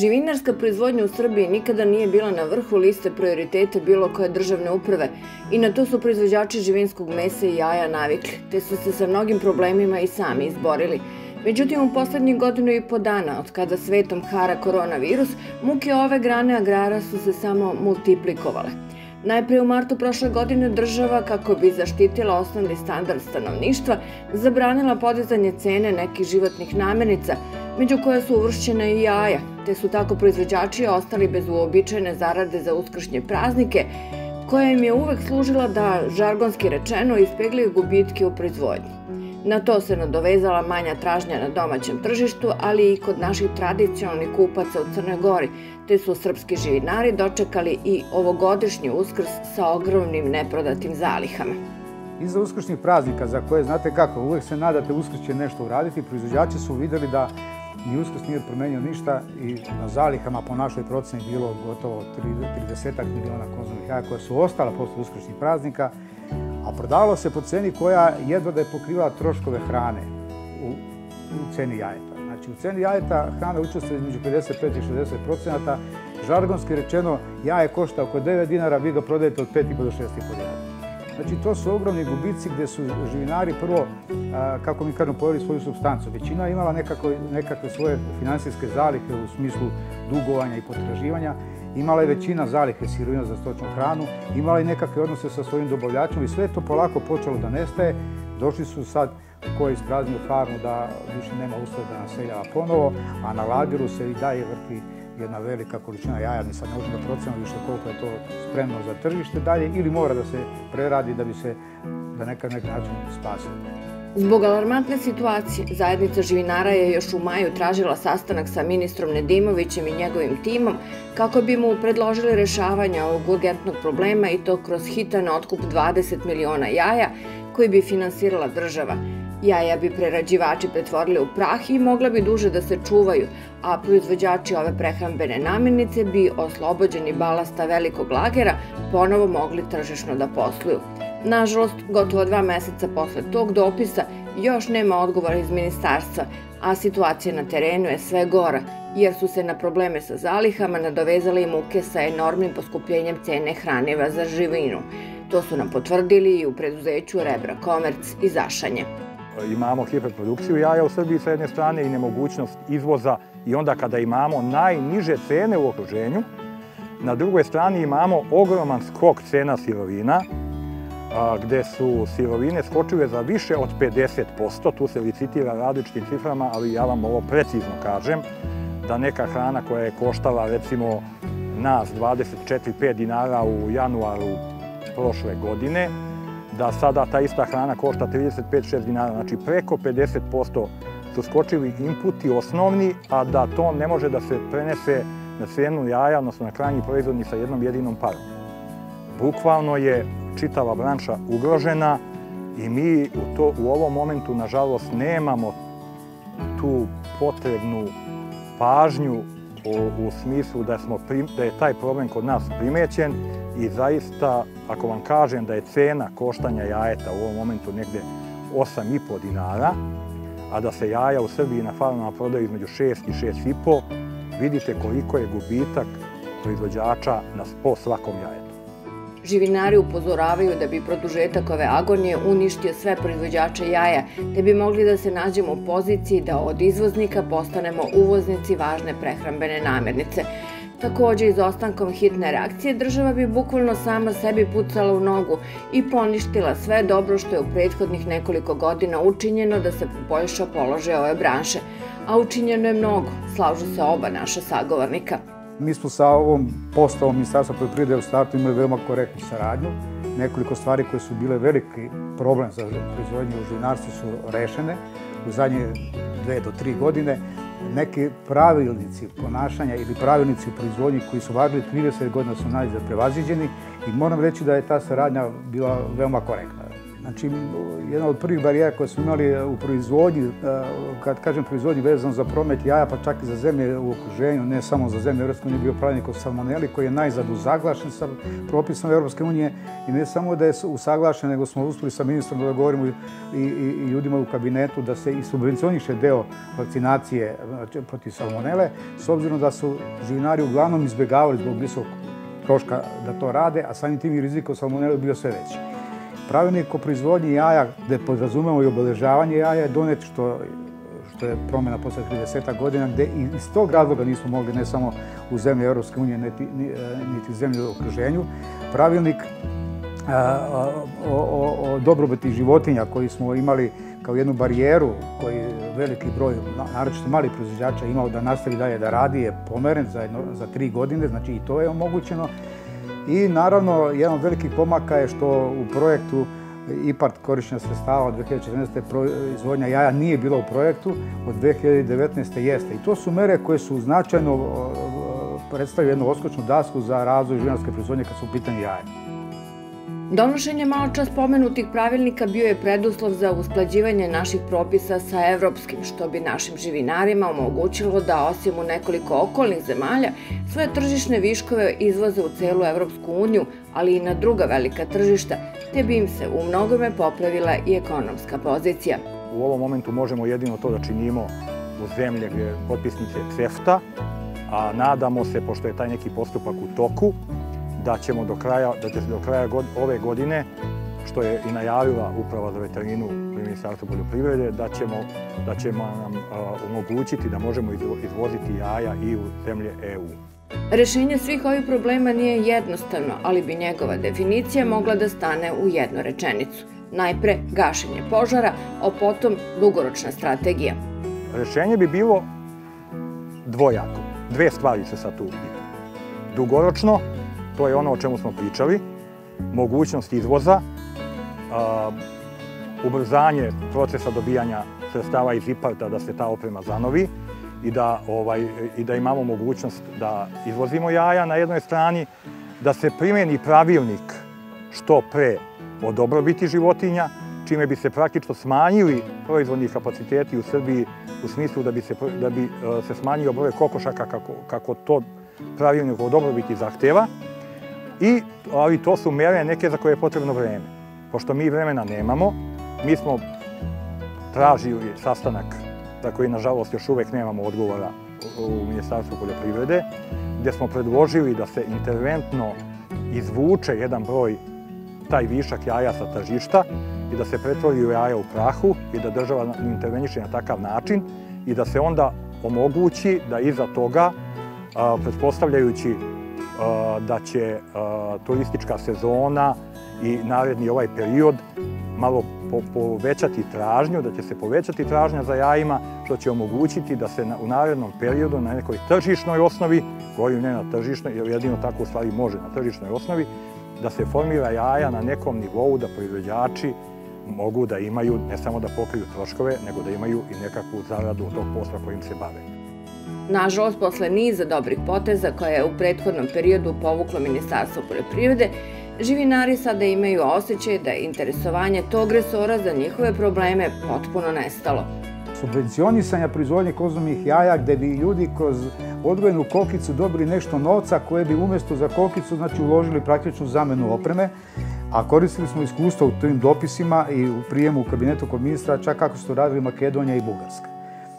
Živinarska proizvodnja u Srbiji nikada nije bila na vrhu liste prioriteta bilo koje državne uprave i na to su proizvođači živinskog mesa i jaja navikli, te su se sa mnogim problemima i sami izborili. Međutim, u poslednjih godinu i po dana, od kada svetom hara koronavirus, muke ove grane agrara su se samo multiplikovale. Najpre u martu prošle godine država, kako bi zaštitila osnovni standard stanovništva, zabranila podizanje cene nekih životnih namirnica, među koje su uvršćene i jaja, te su tako proizvođači ostali bez uobičajene zarade za uskršnje praznike, koja im je uvek služila da, žargonski rečeno, ispeglaju gubitke u proizvodnji. Na to se nadovezala manja tražnja na domaćem tržištu, ali i kod naših tradicionalnih kupaca u Crnoj Gori, te su srpski živinari dočekali i ovogodišnji Uskrs sa ogromnim neprodatim zalihama. Iza uskršnjih praznika, za koje znate kako, uvek se nadate Uskrs će nešto uraditi, proizvođači su videli da ni Uskrs nije promenio ništa i na zalihama po našoj proceni bilo gotovo 30 miliona konzumnih jaja koja su ostala posle uskršnjih praznika, a prodavalo se po ceni koja jedva da je pokrivala troškove hrane u ceni jajeta. Znači, u ceni jajeta hrana učestvuje između 55 i 60%, žargonski rečeno jaje košta oko 9 dinara, vi ga prodajete od 5,5 do 6,5 dinara. Znači, to su ogromni gubici gde su živinari prvo, kako mi kažemo, pojeli svoju supstancu. Većina je imala nekakve svoje finansijske zalihe u smislu dugovanja i potraživanja. Imala je većina zalihe sirovina za stočnu hranu, imala je nekakve odnose sa svojim dobavljačima i sve to polako počelo da nestaje. Došli su sad ko je ispraznio farmu da više nema uslova da naseljava ponovo, a na lageru se i dalje vrti jedna velika količina jaja, ni sad ne možemo da procenimo više koliko je to spremno za tržište dalje ili mora da se preradi da bi se na neki način spasilo. Zbog alarmantne situacije, zajednica živinara je još u maju tražila sastanak sa ministrom Nedimovićem i njegovim timom kako bi mu predložili rešavanje ovog urgentnog problema i to kroz hitan otkup 20 miliona jaja koji bi finansirala država. Jaja bi prerađivači pretvorili u prah i mogla bi duže da se čuvaju, a proizvođači ove prehrambene namirnice bi, oslobođeni balasta velikog lagera, ponovo mogli tržišno da posluju. Nažalost, gotovo 2 meseca posle tog dopisa još nema odgovora iz ministarstva, a situacija na terenu je sve gora, jer su se na probleme sa zalihama nadovezale i muke sa enormnim poskupljenjem cene hraniva za živinu. To su nam potvrdili i u preduzeću Rebra Komerc i Zašanje. Imamo hiperprodukciju jaja u Srbiji sa jedne strane i nemogućnost izvoza i onda kada imamo najniže cene u okruženju, na drugoj strani imamo ogroman skok cena sirovina, gde su sirovine skočile za više od 50%, tu se licitira različitim ciframa, ali ja vam ovo precizno kažem, da neka hrana koja je koštala recimo nas 24-5 dinara u januaru prošle godine, da sada ta ista hrana košta 35-6 dinara, znači preko 50% su skočili inputi osnovni, a da to ne može da se prenese na cenu jaja, odnosno na krajnji proizvod ni sa jednom jedinom parom. Bukvalno je čitava branša ugrožena i mi u ovom momentu, nažalost, nemamo tu potrebnu pažnju u smislu da je taj problem kod nas primećen i zaista, ako vam kažem da je cena koštanja jajeta u ovom momentu negde 8,5 dinara, a da se jaja u Srbiji na farmama prodaju između 6 i 6,5, vidite koliko je gubitak proizvođača po svakom jajetu. Živinari upozoravaju da bi produžetak ove agonije uništio sve proizvođače jaja, te bi mogli da se nađemo u poziciji da od izvoznika postanemo uvoznici važne prehrambene namirnice. Takođe, izostankom hitne reakcije, država bi bukvalno sama sebi pucala u nogu i poništila sve dobro što je u prethodnih nekoliko godina učinjeno da se poboljša položaj ove branše. A učinjeno je mnogo, slažu se oba naša sagovornika. Mi smo sa ovom postavom Ministarstva poljoprivrede u startu imali veoma korektnu saradnju. Nekoliko stvari koje su bile veliki problem za proizvodnju u živinarstvu su rešene u zadnje 2 do 3 godine. Neki pravilnici ponašanja ili pravilnici u proizvodnji koji su važili 30 godina su najzad prevaziđeni i moram reći da je ta saradnja bila veoma korektna. Znači, jedna od prvih barijera koje smo imali u proizvodnji, kad kažem proizvodnji vezano za promet jaja, pa čak i za zemlje u okruženju, ne samo za zemlje Europske unije, bio pravilnik o salmoneli koji je najzad usaglašen sa propisom Europske unije i ne samo da je usaglašen, nego smo uspjeli sa ministrom da govorimo i ljudima u kabinetu da se i subvencioniše deo vakcinacije protiv salmonele, s obzirom da su živinari uglavnom izbjegavali zbog visokog troška da to rade, a samim tim i rizik od salmonele bio sve veći. Pravilnik o proizvodnji jaja, gde podrazumemo i obeležavanje jaja, je donet što je promjena posle 30 godina, gde i iz tog razloga nismo mogli, ne samo u zemlji Europske unije, niti zemlji u okruženju. Pravilnik o dobrobiti životinja koji smo imali kao jednu barijeru koji veliki broj, naročito malih proizvođača, imao da nastavi dalje da radi, je pomeren za 3 godine, znači i to je omogućeno. I naravno, jedan od velikih pomaka je što u projektu IPARD korištenja sredstava od 2014. proizvodnja jaja nije bila u projektu, od 2019. jeste. I to su mere koje su značajno predstavljaju jednu odskočnu dasku za razvoj živinarske proizvodnje kad su u pitanju jaja. Donošenje maločas pomenutih pravilnika bio je preduslov za usklađivanje naših propisa sa evropskim, što bi našim živinarima omogućilo da, osim u nekoliko okolnih zemalja, svoje tržišne viškove izvoze u celu Evropsku uniju, ali i na druga velika tržišta, te bi im se u mnogome popravila i ekonomska pozicija. U ovom momentu možemo jedino to da činimo u zemlje gdje je potpisnice CEFTA, a nadamo se, pošto je taj neki postupak u toku, da će do kraja ove godine, što je i najavila Uprava za veterinu pri Ministarstvu poljoprivrede, da ćemo nam omogućiti da možemo izvoziti jaja i u zemlje EU. Rešenje svih ovih problema nije jednostavno, ali bi njegova definicija mogla da stane u jednu rečenicu. Najpre gašenje požara, a potom dugoročna strategija. Rešenje bi bilo dvojako. Dve stvari se sad tu vidi. Dugoročno, to je ono o čemu smo pričali, mogućnost izvoza, ubrzanje procesa dobijanja sredstava iz IPARD-a da se ta oprema zanovi i da imamo mogućnost da izvozimo jaja na jednoj strani, da se primeni pravilnik što pre o dobrobiti životinja, čime bi se praktično smanjili proizvodni kapaciteti u Srbiji u smislu da bi se smanjio broj kokošaka kako to pravilnik o dobrobiti zahteva. Ali to su mere neke za koje je potrebno vreme. Pošto mi vremena nemamo, mi smo tražili sastanak za koji, nažalost, još uvek nemamo odgovora u Ministarstvu poljoprivrede, gde smo predložili da se interventno izvuče jedan broj, taj višak jaja sa tržišta i da se pretvori u jaja u prahu i da država interveniše na takav način i da se onda omogući da iza toga, pretpostavljajući da će turistička sezona i naredni ovaj period malo povećati tražnju, da će se povećati tražnja za jajima, što će omogućiti da se u narednom periodu na nekoj tržišnoj osnovi, govorim ne na tržišnoj, jer jedino tako u stvari može na tržišnoj osnovi, da se formira jaja na nekom nivou da proizvođači mogu da imaju, ne samo da pokriju troškove, nego da imaju i nekakvu zaradu od tog posla kojim se bave. Nažalost, posle niza dobrih poteza koje je u prethodnom periodu povuklo Ministarstvo poljoprivrede, živinari sada imaju osjećaj da je interesovanje tog resora za njihove probleme potpuno nestalo. Subvencionisanja proizvodnje konzumnih jaja gde bi ljudi kroz odgojenu kokicu dobili nešto novca koje bi umjesto za kokicu uložili praktičnu zamenu opreme, a koristili smo iskustvo u tim dopisima i u prijemu u kabinetu kod ministra, čak kako su to radili Makedonija i Bugarska.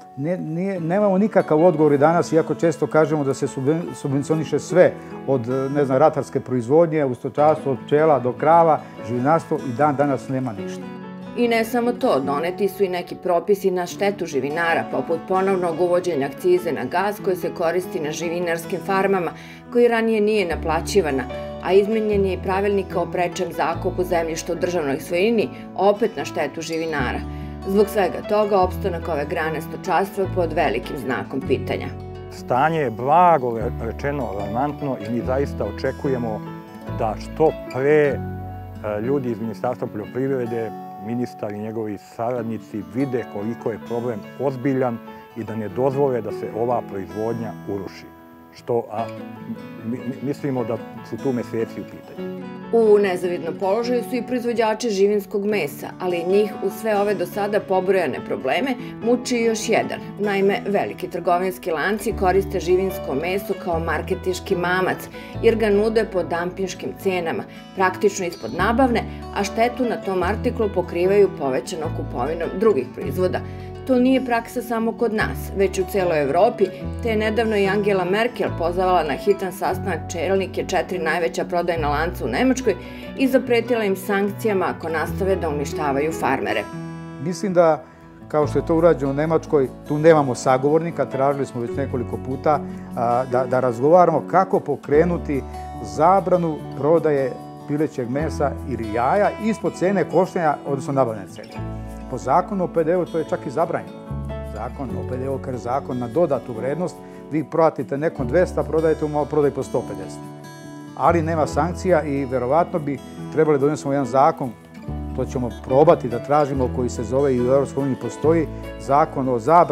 Nemamo nikakav odgovor i danas, iako često kažemo da se subvencioniše sve od, ratarske proizvodnje, u stočarstvu, od pčela do krava, živinarstvo, i danas nema ništa. I ne samo to, doneti su i neki propisi na štetu živinara, poput ponovnog uvođenja akcize na gas koji se koristi na živinarskim farmama, koji ranije nije naplaćivana, a izmenjen je i pravilnik o prečem zakupu zemljišta u državnoj svojini, opet na štetu živinara. Zbog svega toga, opstanak ove grane stočarstva je pod velikim znakom pitanja. Stanje je blago rečeno alarmantno i mi zaista očekujemo da što pre ljudi iz Ministarstva poljoprivrede, ministar i njegovi saradnici vide koliko je problem ozbiljan i da ne dozvole da se ova proizvodnja uruši. što mislimo da su tu meseci u pitanju. U nezavidnom položaju su i proizvođači živinskog mesa, ali njih u sve ove do sada pobrojane probleme muči još jedan. Naime, veliki trgovinski lanci koriste živinsko meso kao marketinški mamac, jer ga nude po dampinškim cenama, praktično ispod nabavne, a štetu na tom artiklu pokrivaju povećanom kupovinom drugih proizvoda. To nije praksa samo kod nas, već u celoj Evropi, te je nedavno i Angela Merkel pozvala na hitan sastanak čelnike 4 najveća prodajna lanca u Nemačkoj i zapretila im sankcijama ako nastave da uništavaju farmere. Mislim da, kao što je to urađeno u Nemačkoj, tu nemamo sagovornika, tražili smo već nekoliko puta da razgovaramo kako pokrenuti zabranu prodaje pilećeg mesa ili jaja ispod cene koštanja, odnosno nabavne cene. Po zakonu o PDV-u to je čak i zabranjeno. Zakon o PDV-u kaže zakon na dodatu vrednost, vi prodate nekom 200, prodajete mu malo prodaj po 150. Ali nema sankcija i verovatno bi trebali da donesemo jedan zakon, to ćemo probati da tražimo, koji se zove i u EU postoji, zakon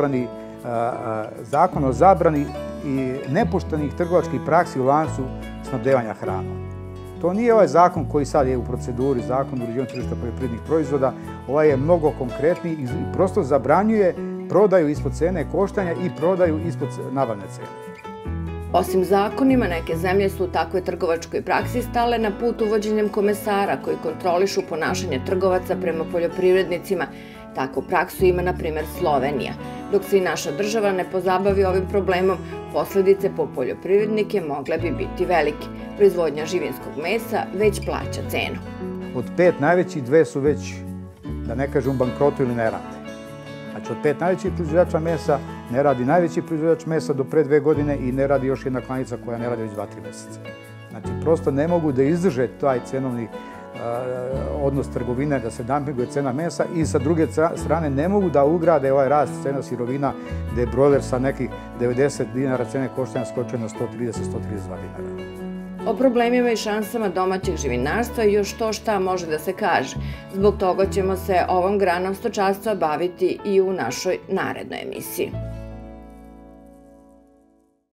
o zabrani i nepoštenih trgovačkih praksi u lancu snabdevanja hranom. To nije ovaj zakon koji sad je u proceduri, zakon o uređivanju tržišta poljoprivrednih proizvoda, ovaj je mnogo konkretniji i prosto zabranjuje prodaju ispod cene koštanja i prodaju ispod nabavne cene. Osim zakonima, neke zemlje su u takvoj trgovačkoj praksi stale na put uvođenjem komesara koji kontrolišu ponašanje trgovaca prema poljoprivrednicima. Takvu praksu ima, na primjer, Slovenija. Dok se i naša država ne pozabavi ovim problemom, posledice po poljoprivrednike mogle bi biti velike. Proizvodnja živinskog mesa već plaća cenu. Od 5 najvećih, 2 su već, da ne kažem, u bankrotu ili ne rade. Znači, od 5 najvećih proizvođača mesa ne radi najveći proizvođač mesa do pre 2 godine i ne radi još jedna klanica koja ne radi već 2-3 meseca. Znači, prosto ne mogu da izdrže taj cenovni odnos trgovine, da se dampinguje cena mesa i sa druge strane ne mogu da ugrade ovaj rast cena sirovina gde je brojler sa nekih 90 dinara cene koštanja skočio na 130-132 dinara. O problemima i šansama domaćeg živinarstva i još to šta može da se kaže. Zbog toga ćemo se ovom granom stočarstva baviti i u našoj narednoj emisiji.